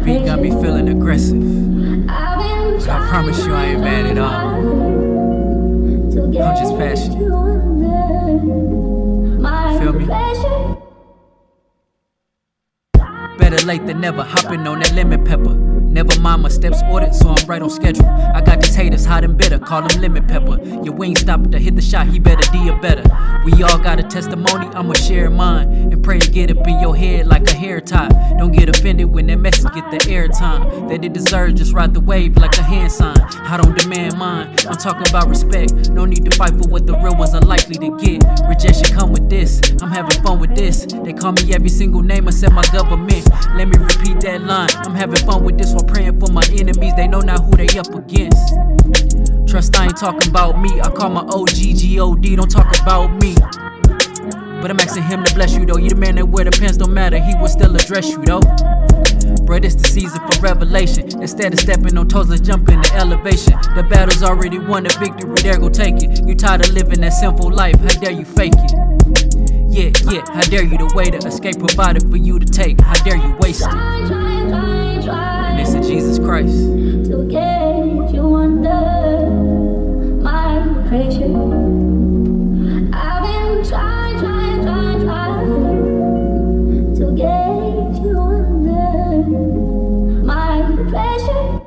beat got me feeling aggressive, but I promise you I ain't mad at all. I'm just passionate. Feel me? Better late than never, hopping on that lemon pepper. Never mind, my steps ordered, so I'm right on schedule. I got these haters hot and bitter, call them lemon pepper. Your wing stopping to hit the shot, he better do it better. We all got a testimony, I'ma share mine, and pray to get up in your head like a hair tie. Don't get offended when that message get the airtime that it deserves, just ride the wave like a hand sign. I don't demand mine, I'm talking about respect. No need to fight for what the real ones are likely to get. Rejection come with this, I'm having fun with this. They call me every single name except my government. Let me repeat that line, I'm having fun with this while praying for my enemies. They know not who they up against. Trust I ain't talking about me, I call my OG G.O.D, don't talk about me. But I'm asking him to bless you though. You the man that wear the pants, don't matter, he will still address you though. Bruh, it's the season for revelation. Instead of stepping on toes, let's jump into elevation. The battle's already won, the victory, there go take it. You tired of living that sinful life, how dare you fake it? Yeah, how dare you the way to escape provided for you to take? How dare you waste it? And it's in Jesus Christ. To get you under my pressure. I've been trying to get you under my pressure.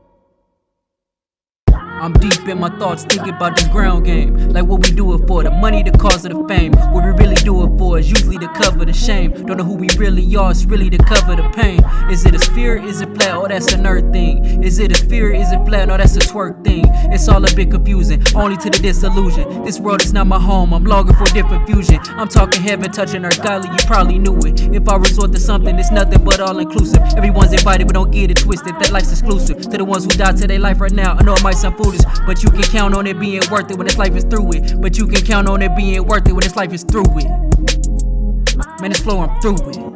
I'm deep in my thoughts, thinking about this ground game. Like what we do it for, the money, the cause of the fame. What we really do it for is usually to cover the shame. Don't know who we really are, it's really to cover the pain. Is it a sphere, is it flat, oh that's a nerd thing. Is it a sphere, is it flat, no that's a twerk thing. It's all a bit confusing, only to the disillusion. This world is not my home, I'm longing for different fusion. I'm talking heaven, touching earth, godly, you probably knew it. If I resort to something, it's nothing but all inclusive. Everyone's invited, but don't get it twisted, that life's exclusive. To the ones who die to their life right now, I know it might sound foolish, but you can count on it being worth it when this life is through it. But you can count on it being worth it when this life is through it. Man, this flow, I'm through it.